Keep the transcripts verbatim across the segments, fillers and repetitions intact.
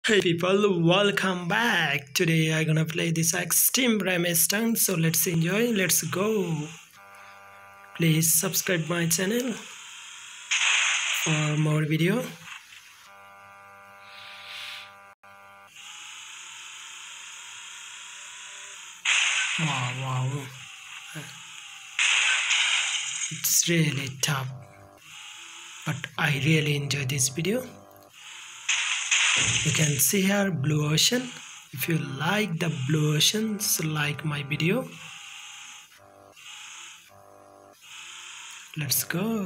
Hey people, welcome back. Today I'm gonna play this extreme Rame Stunt, so let's enjoy. Let's go. Please subscribe my channel for more video. Wow, wow. It's really tough, but I really enjoy this video. You can see here blue ocean. If you like the blue oceans, like my video. Let's go.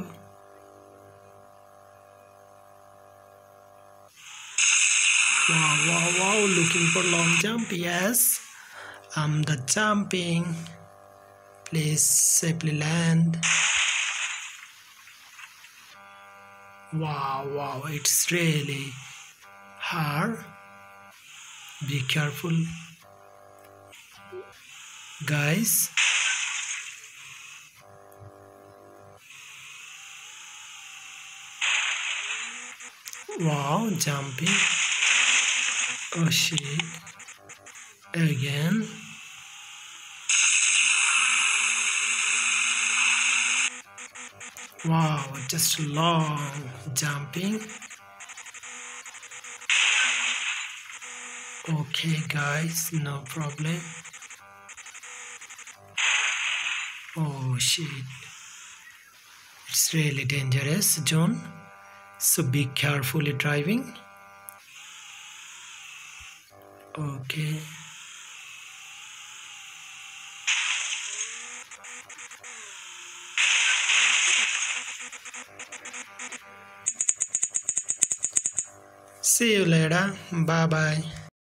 Wow, wow, wow, looking for long jump. Yes, I'm the jumping. Please safely land. Wow, wow, it's really hard. Be careful, guys. Wow, jumping. Oh shit. Again. Wow, just long jumping. Okay guys, no problem. Oh shit. It's really dangerous zone. So be carefully driving. Okay. See you later. Bye bye.